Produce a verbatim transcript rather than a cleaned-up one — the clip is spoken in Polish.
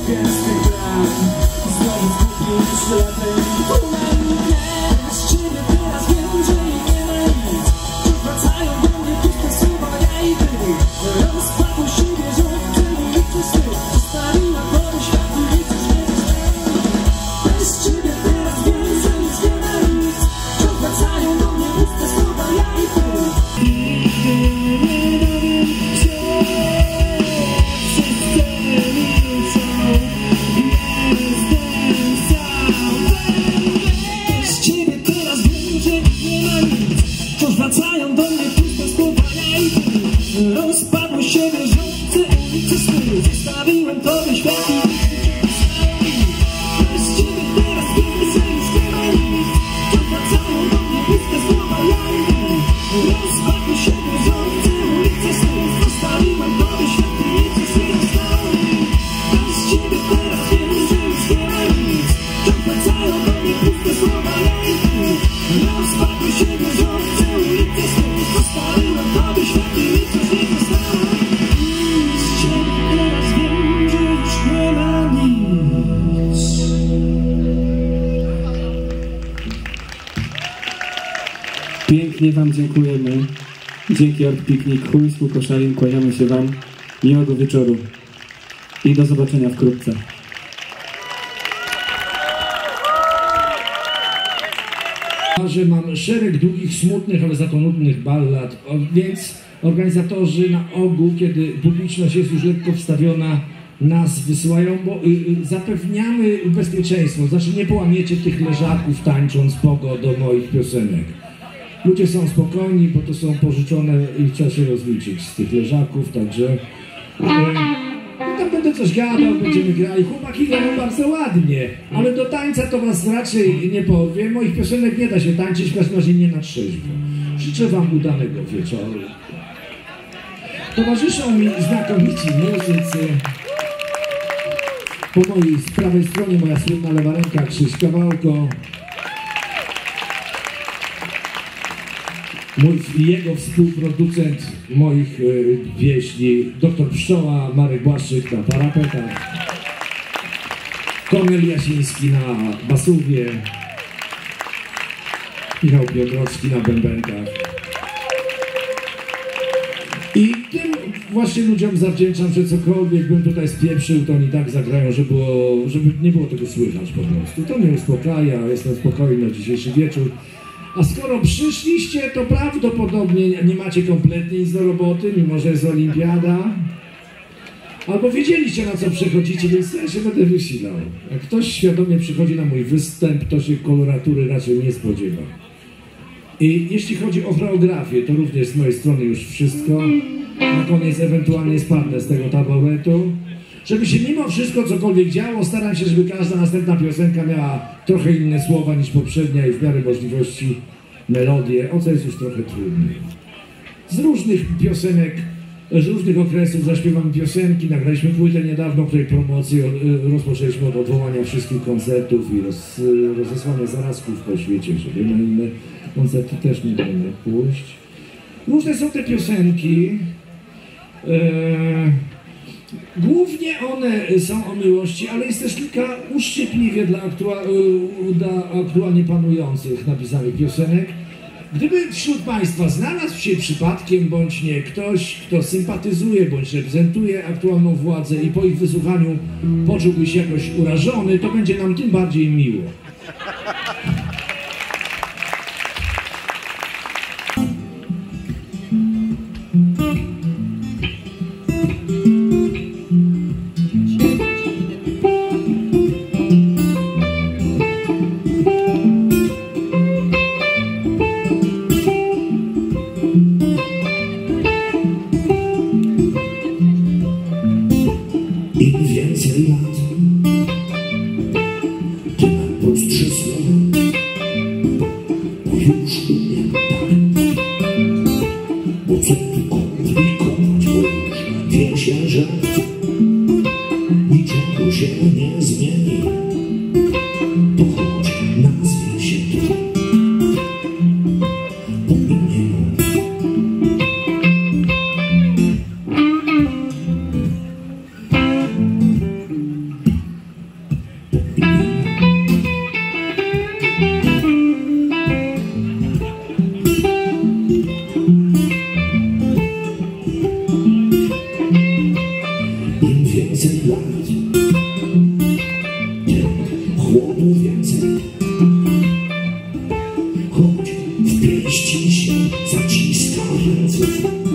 gęsty bram. Znowu zgubił ślady. Z ciebie teraz wiem, że nie ma nic. Wciąż wracają do mnie puste słowa, ja i ty. Rozpadł siebie, że tylu i pusty. Zostawiła twoje świat i nic nie zostało. Bez ciebie teraz wiem, że nic nie ma nic. Wciąż wracają do mnie puste słowa, ja i ty. Wracają do mnie puste słowa, ja i ty. Rozpadły się wierzące ulice sny. Zostawiłem tobie świat i bez ciebie teraz wiem, że już nie ma nic. Wciąż wracają do mnie puste słowa, ja i ty. Rozpadły się wierzące ulice sny. Zostawiłem tobie świat i nic już nie zostało. Bez ciebie teraz wiem, że już nie ma nic. Wciąż wracają do mnie puste słowa, ja i ty. Rozpadły się wierzące ulice sny. Zostawiłem tobie świat i nic już nie zostało. Z ciebie teraz wiem, że już nie ma nic. Pięknie wam dziękujemy. Dzięki Art Piknik, chuj, Koszalin, kłaniamy się wam. Miłego wieczoru i do zobaczenia wkrótce. Że mam szereg długich, smutnych, ale za to nudnych ballad, więc organizatorzy na ogół, kiedy publiczność jest już lekko wstawiona, nas wysyłają, bo y, zapewniamy bezpieczeństwo, znaczy nie połamiecie tych leżaków tańcząc pogo do moich piosenek. Ludzie są spokojni, bo to są pożyczone i trzeba się rozliczyć z tych leżaków, także y, tam będę coś gadał, będziemy grali. Chłopaki grają bardzo ładnie, ale do tańca to was raczej nie powiem. Moich piosenek nie da się tańczyć, w każdym razie nie na trzeźwo. Życzę wam udanego wieczoru. Towarzyszą mi znakomici muzycy. Po mojej prawej stronie moja słynna lewa ręka Krzyś Kawałko. Mój, jego współproducent moich y, pieśni, doktor Pszczoła, Marek Błaszczyk na parapetach, Kornel Jasiński na basówie, Michał Piotrowski na bębenkach. I tym właśnie ludziom zawdzięczam, że cokolwiek bym tutaj spieprzył, to oni tak zagrają, żeby, było, żeby nie było tego słychać po prostu. To mnie uspokaja, jestem spokojny na dzisiejszy wieczór. A skoro przyszliście, to prawdopodobnie nie macie kompletnie nic do roboty, mimo że jest olimpiada. Albo wiedzieliście, na co przychodzicie, więc ja się będę wysilał. Jak ktoś świadomie przychodzi na mój występ, to się koloratury raczej nie spodziewa. I jeśli chodzi o choreografię, to również z mojej strony już wszystko. Na koniec ewentualnie spadnę z tego taboretu. Żeby się mimo wszystko cokolwiek działo, staram się, żeby każda następna piosenka miała trochę inne słowa niż poprzednia i w miarę możliwości melodię, o co jest już trochę trudniej. Z różnych piosenek, z różnych okresów zaśpiewamy piosenki, nagraliśmy płytę niedawno, której promocję rozpoczęliśmy od odwołania wszystkich koncertów i roz, rozesłania zarazków po świecie, żeby na inne koncerty też nie będę pójść. Różne są te piosenki. Eee, Głównie one są o miłości, ale jest też kilka uszczypliwie dla, aktua dla aktualnie panujących napisanych piosenek. Gdyby wśród Państwa znalazł się przypadkiem bądź nie ktoś, kto sympatyzuje bądź reprezentuje aktualną władzę i po ich wysłuchaniu poczułby się jakoś urażony, to będzie nam tym bardziej miło. Im więcej lat, tym prostsze słowa, bo już umiem tak. Bo co tu komplikować, bo już wie się, że niczego się nie zmieni, to choć nazwie się tu po imieniu. Thank you.